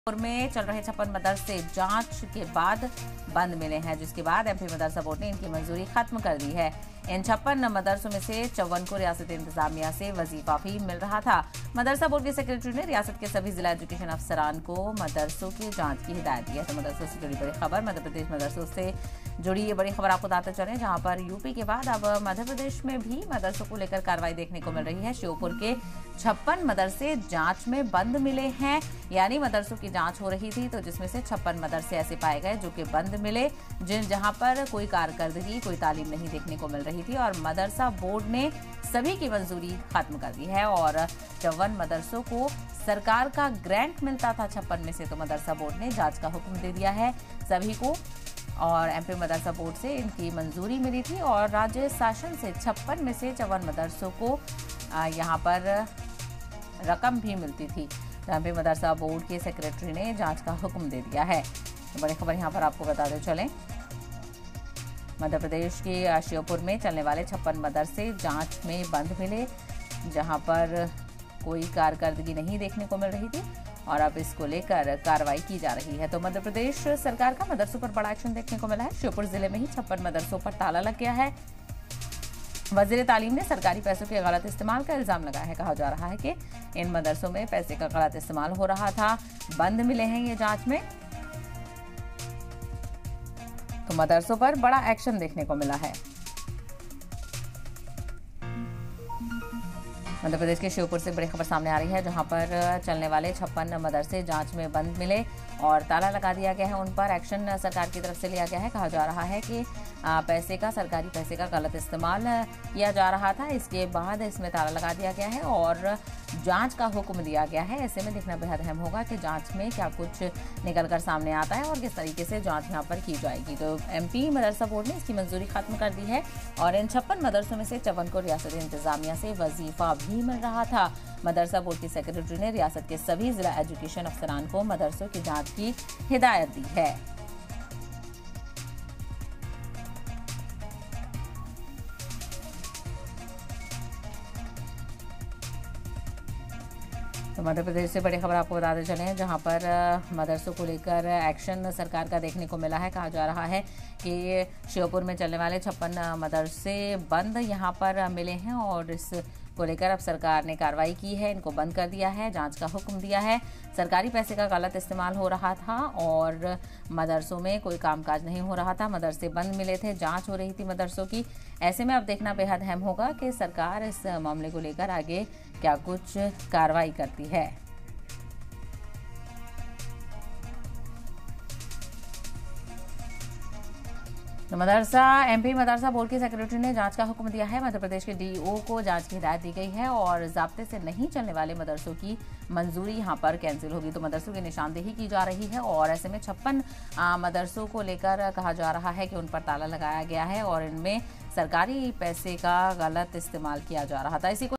में चल रहे 56 मदरसे जांच के बाद बंद मिले हैं, जिसके बाद एमपी मदरसा बोर्ड ने इनकी मंजूरी खत्म कर दी है। इन 56 मदरसों में से 54 को रियासती इंतजामिया से वजीफा भी मिल रहा था। मदरसा बोर्ड के सेक्रेटरी ने रियासत के सभी जिला एजुकेशन अफसरान को मदरसों की जांच की हिदायत दी है। तो मदरसों से जुड़ी बड़ी खबर, मध्य प्रदेश मदरसों से जुड़ी ये बड़ी खबर आपको बताते चले, जहां पर यूपी के बाद अब मध्य प्रदेश में भी मदरसों को लेकर कार्रवाई देखने को मिल रही है। श्योपुर के 56 मदरसे जांच में बंद मिले हैं, यानी मदरसों की जांच हो रही थी, तो जिसमें से 56 मदरसे ऐसे पाए गए जो कि बंद मिले, जहां पर कोई कारकर्दगी, कोई तालीम नहीं देखने को मिल रही थी, और मदरसा बोर्ड ने सभी की मंजूरी खत्म कर दी है। और 54 मदरसों को सरकार का ग्रांट मिलता था 56 में से, तो मदरसा बोर्ड ने जांच का हुक्म दे दिया है सभी को, और एमपी मदरसा बोर्ड से इनकी मंजूरी मिली थी। और राज्य शासन से 56 में से 54 मदरसों को यहाँ पर रकम भी मिलती थी। तो एमपी मदरसा बोर्ड के सेक्रेटरी ने जांच का हुक्म दे दिया है। तो बड़ी खबर यहाँ पर आपको बताते चलें, मध्य प्रदेश के श्योपुर में चलने वाले 56 मदरसे जांच में बंद मिले, जहां पर कोई कारकर्दगी नहीं देखने को मिल रही थी, और अब इसको लेकर कार्रवाई की जा रही है। तो मध्य प्रदेश सरकार का मदरसों पर बड़ा एक्शन देखने को मिला है। श्योपुर जिले में ही 56 मदरसों पर ताला लग गया है। वजीर तालीम ने सरकारी पैसों के गलत इस्तेमाल का इल्जाम लगाया है। कहा जा रहा है कि इन मदरसों में पैसे का गलत इस्तेमाल हो रहा था, बंद मिले हैं ये जांच में। तो मदरसों पर बड़ा एक्शन देखने को मिला है। मध्य प्रदेश के श्योपुर से बड़ी खबर सामने आ रही है, जहां पर चलने वाले 56 मदरसे जांच में बंद मिले और ताला लगा दिया गया है। उन पर एक्शन सरकार की तरफ से लिया गया है। कहा जा रहा है कि सरकारी पैसे का गलत इस्तेमाल किया जा रहा था, इसके बाद इसमें ताला लगा दिया गया है और जांच का हुक्म दिया गया है। ऐसे में देखना बेहद अहम होगा कि जांच में क्या कुछ निकल कर सामने आता है और किस तरीके से जांच यहाँ पर की जाएगी। तो एमपी मदरसा बोर्ड ने इसकी मंजूरी खत्म कर दी है, और इन 56 मदरसों में से 54 को रियासती इंतजामिया से वजीफा भी मिल रहा था। मदरसा बोर्ड के सेक्रेटरी ने रियासत के सभी जिला एजुकेशन अफसरान को मदरसों की जांच की हिदायत दी है। तो मध्य प्रदेश से बड़ी खबर आपको बताते चले हैं, जहां पर मदरसों को लेकर एक्शन सरकार का देखने को मिला है। कहा जा रहा है कि श्योपुर में चलने वाले 56 मदरसे बंद यहां पर मिले हैं, और इस को लेकर अब सरकार ने कार्रवाई की है, इनको बंद कर दिया है, जांच का हुक्म दिया है। सरकारी पैसे का गलत इस्तेमाल हो रहा था और मदरसों में कोई कामकाज नहीं हो रहा था, मदरसे बंद मिले थे, जांच हो रही थी मदरसों की। ऐसे में अब देखना बेहद अहम होगा कि सरकार इस मामले को लेकर आगे क्या कुछ कार्रवाई करती है। तो एमपी मदरसा बोर्ड के सेक्रेटरी ने जांच का हुक्म दिया है। मध्य प्रदेश के डीओ को जांच की हिदायत दी गई है, और ज़ाब्ते से नहीं चलने वाले मदरसों की मंजूरी यहां पर कैंसिल होगी। तो मदरसों की निशानदेही की जा रही है, और ऐसे में 56 मदरसों को लेकर कहा जा रहा है कि उन पर ताला लगाया गया है और इनमें सरकारी पैसे का गलत इस्तेमाल किया जा रहा था। इसी को